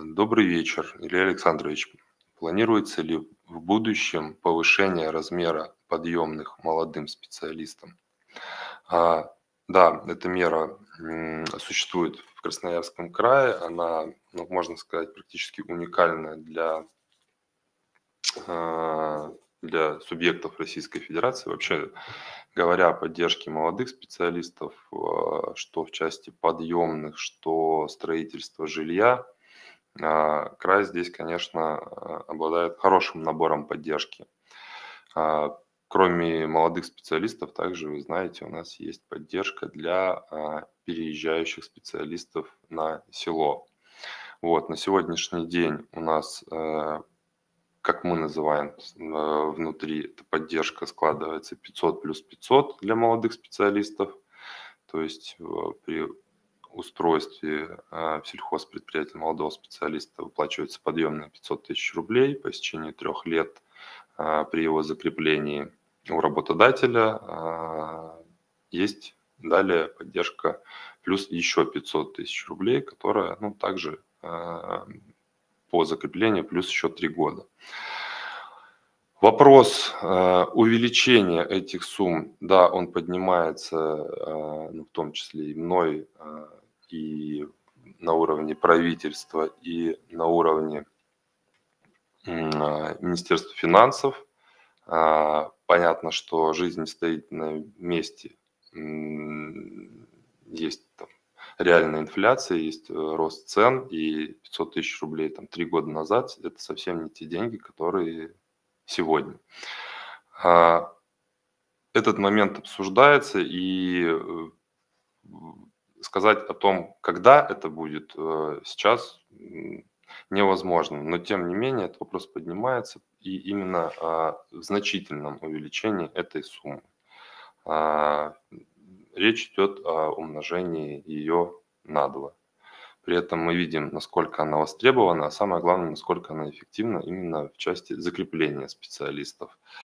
Добрый вечер, Илья Александрович. Планируется ли в будущем повышение размера подъемных молодым специалистам? А, да, эта мера существует в Красноярском крае. Она, ну, можно сказать, практически уникальная для субъектов Российской Федерации. Вообще, говоря о поддержке молодых специалистов, что в части подъемных, что строительства жилья, край здесь, конечно, обладает хорошим набором поддержки. А, Кроме молодых специалистов, также, вы знаете, у нас есть поддержка для переезжающих специалистов на село. Вот, на сегодняшний день у нас, как мы называем внутри, эта поддержка складывается 500 плюс 500 для молодых специалистов. То есть при устройстве в сельхозпредприятие молодого специалиста выплачивается подъемные 500 тысяч рублей по истечении 3 лет. При его закреплении у работодателя есть далее поддержка плюс еще 500 тысяч рублей, которая, ну, также по закреплению плюс еще 3 года. Вопрос увеличения этих сумм, да, он поднимается, ну, в том числе и мной, и на уровне правительства, и на уровне Министерства финансов. Понятно, что жизнь не стоит на месте. Есть там реальная инфляция, есть рост цен, и 500 тысяч рублей там 3 года назад – это совсем не те деньги, которые сегодня. Этот момент обсуждается, и сказать о том, когда это будет, сейчас невозможно. Но тем не менее этот вопрос поднимается, и именно в значительном увеличении этой суммы. А, Речь идет о умножении ее на 2. При этом мы видим, насколько она востребована, а самое главное, насколько она эффективна именно в части закрепления специалистов.